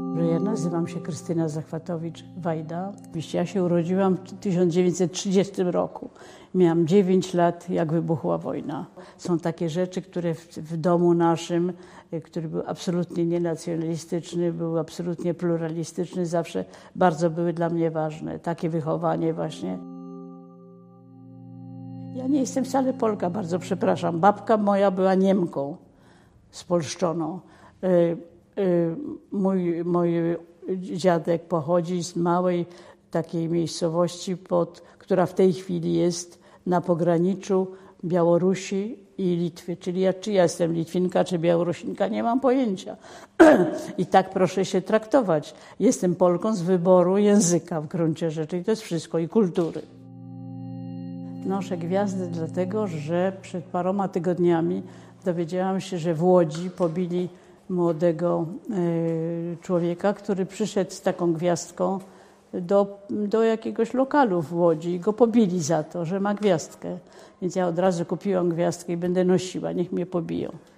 Ja nazywam się Krystyna Zachwatowicz-Wajda. Ja się urodziłam w 1930 roku. Miałam 9 lat, jak wybuchła wojna. Są takie rzeczy, które w domu naszym, który był absolutnie nienacjonalistyczny, był absolutnie pluralistyczny, zawsze bardzo były dla mnie ważne. Takie wychowanie właśnie. Ja nie jestem wcale Polka, bardzo przepraszam. Babka moja była Niemką spolszczoną. Mój dziadek pochodzi z małej takiej miejscowości, która w tej chwili jest na pograniczu Białorusi i Litwy. Czyli czy ja jestem Litwinka, czy Białorusinka, nie mam pojęcia. I tak proszę się traktować. Jestem Polką z wyboru języka w gruncie rzeczy i to jest wszystko, i kultury. Noszę gwiazdy dlatego, że przed paroma tygodniami dowiedziałam się, że w Łodzi pobili młodego człowieka, który przyszedł z taką gwiazdką do jakiegoś lokalu w Łodzi i go pobili za to, że ma gwiazdkę. Więc ja od razu kupiłam gwiazdkę i będę nosiła, niech mnie pobiją.